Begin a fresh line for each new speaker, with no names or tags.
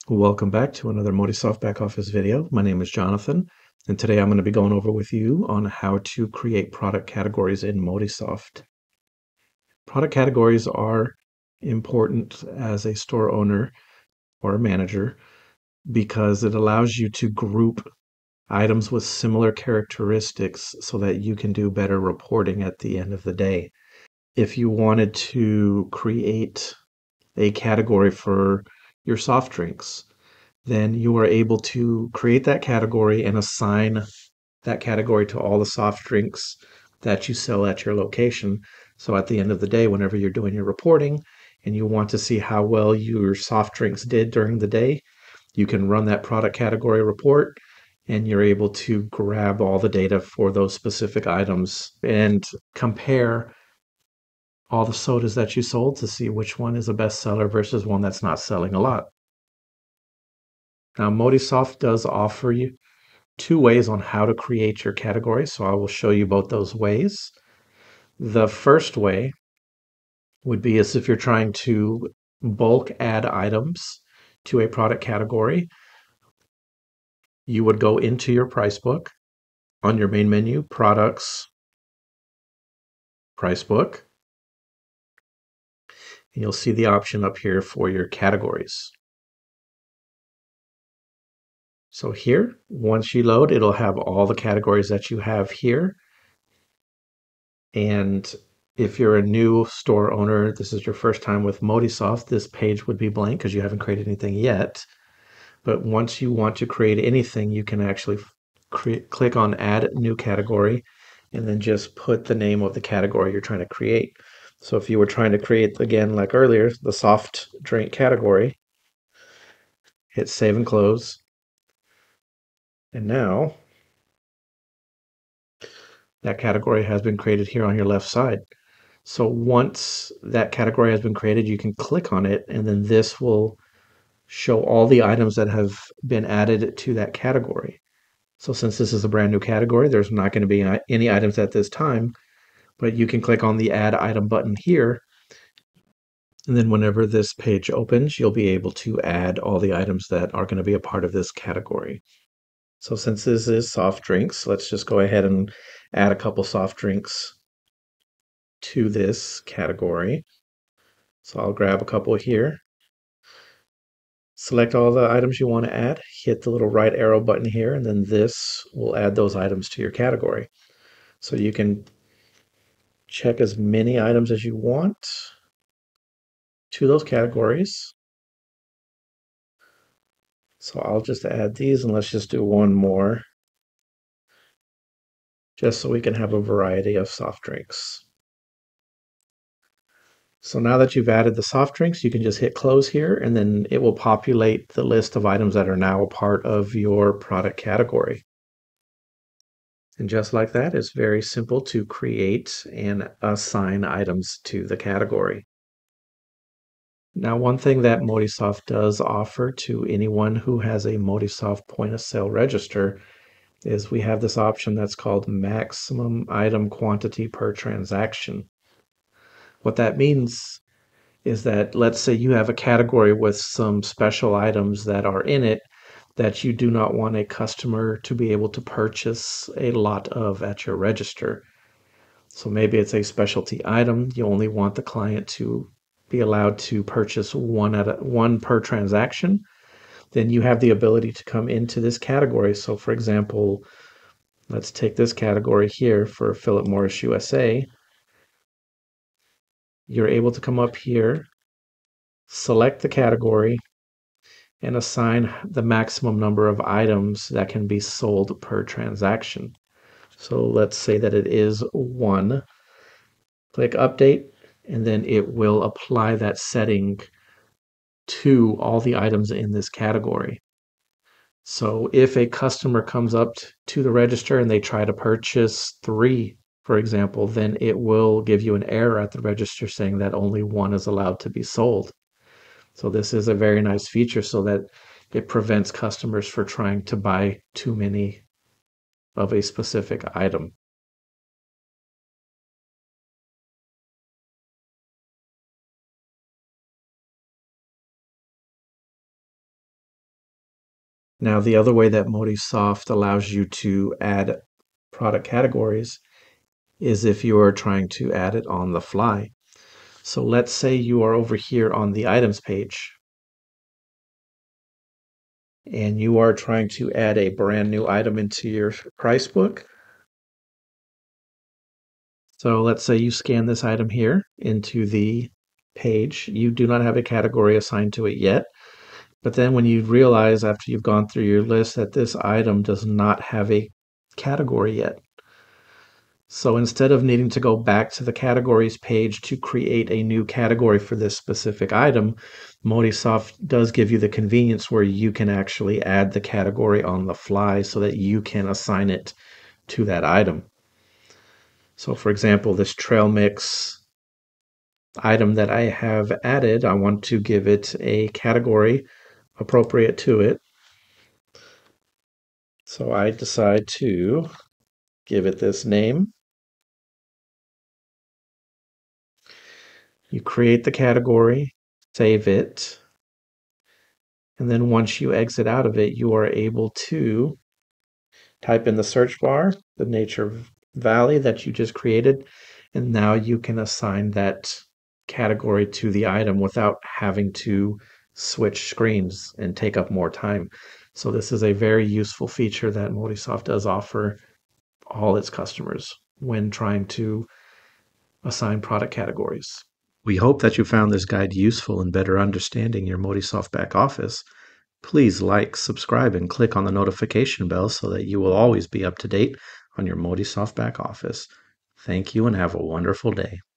Welcome back to another Modisoft back office video. My name is Jonathan, and today I'm going to be going over with you on how to create product categories in Modisoft. Product categories are important as a store owner or a manager because it allows you to group items with similar characteristics so that you can do better reporting at the end of the day. If you wanted to create a category for your soft drinks, then you are able to create that category and assign that category to all the soft drinks that you sell at your location. So at the end of the day, whenever you're doing your reporting and you want to see how well your soft drinks did during the day, you can run that product category report and you're able to grab all the data for those specific items and compare all the sodas that you sold to see which one is a bestseller versus one that's not selling a lot. Now, Modisoft does offer you two ways on how to create your category, so I will show you both those ways. The first way would be as if you're trying to bulk add items to a product category. You would go into your price book on your main menu, Products, Price Book, and you'll see the option up here for your categories. So here, once you load, it'll have all the categories that you have here. And if you're a new store owner, this is your first time with Modisoft, this page would be blank because you haven't created anything yet. But once you want to create anything, you can actually click on Add New Category and then just put the name of the category you're trying to create. So if you were trying to create, again, like earlier, the soft drink category, hit Save and Close. And now that category has been created here on your left side. So once that category has been created, you can click on it, and then this will show all the items that have been added to that category. So since this is a brand new category, there's not going to be any items at this time, but you can click on the Add Item button here, and then whenever this page opens, you'll be able to add all the items that are going to be a part of this category. So since this is soft drinks, let's just go ahead and add a couple soft drinks to this category. So I'll grab a couple here. Select all the items you want to add, hit the little right arrow button here, and then this will add those items to your category. So you can check as many items as you want to those categories. So I'll just add these and let's just do one more, just so we can have a variety of soft drinks. So now that you've added the soft drinks, you can just hit close here and then it will populate the list of items that are now a part of your product category. And just like that, it's very simple to create and assign items to the category. Now, one thing that Modisoft does offer to anyone who has a Modisoft point of sale register is we have this option that's called maximum item quantity per transaction. What that means is that let's say you have a category with some special items that are in it that you do not want a customer to be able to purchase a lot of at your register. So maybe it's a specialty item. You only want the client to be allowed to purchase one per transaction. Then you have the ability to come into this category. So for example, let's take this category here for Philip Morris USA. You're able to come up here, select the category, and assign the maximum number of items that can be sold per transaction. So let's say that it is one. Click Update, and then it will apply that setting to all the items in this category. So if a customer comes up to the register and they try to purchase three, for example, then it will give you an error at the register saying that only one is allowed to be sold. So this is a very nice feature so that it prevents customers from trying to buy too many of a specific item. Now, the other way that Modisoft allows you to add product categories is if you are trying to add it on the fly. So let's say you are over here on the items page and you are trying to add a brand new item into your price book. So let's say you scan this item here into the page. You do not have a category assigned to it yet. But then when you realize after you've gone through your list that this item does not have a category yet. So instead of needing to go back to the categories page to create a new category for this specific item, Modisoft does give you the convenience where you can actually add the category on the fly so that you can assign it to that item. So for example, this trail mix item that I have added, I want to give it a category appropriate to it. So I decide to give it this name. You create the category, save it, and then once you exit out of it, you are able to type in the search bar, the Nature Valley that you just created, and now you can assign that category to the item without having to switch screens and take up more time. So this is a very useful feature that Modisoft does offer all its customers when trying to assign product categories. We hope that you found this guide useful in better understanding your Modisoft back office. Please like, subscribe, and click on the notification bell so that you will always be up to date on your Modisoft back office. Thank you and have a wonderful day.